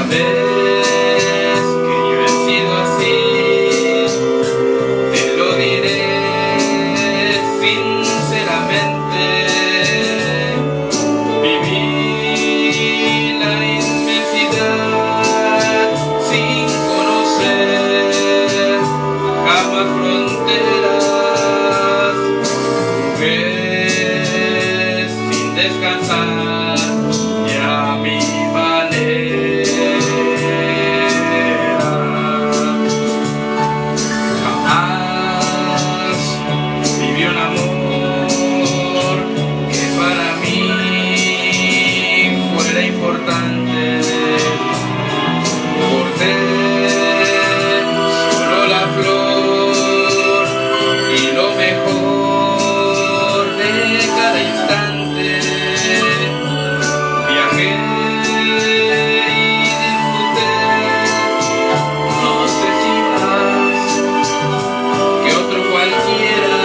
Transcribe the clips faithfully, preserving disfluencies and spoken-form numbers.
Sabes que yo he sido así, te lo diré sinceramente. Viví la inmensidad sin conocer jamás fronteras, mujer sin descansar y a mi manera. Jamás viví un amor que para mí fuera importante. Corté solo la flor y lo mejor de cada instante. Viajé y disfruté, no sé si más que otro cualquiera.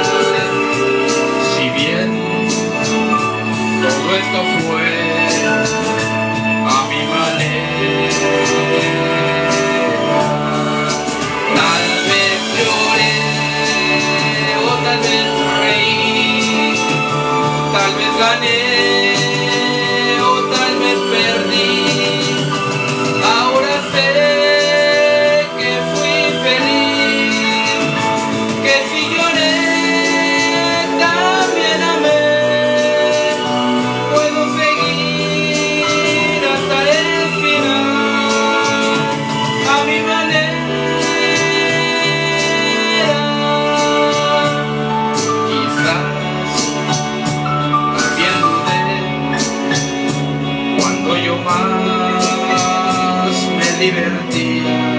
Si bien todo esto fue a mi manera, tal vez lloré o tal vez reí, tal vez gané o tal vez perdí. Ahora sé que fui feliz, que si lloré también amé. Puedo seguir hasta el final a mi manera. Quizás también dudé cuando yo más me divertía.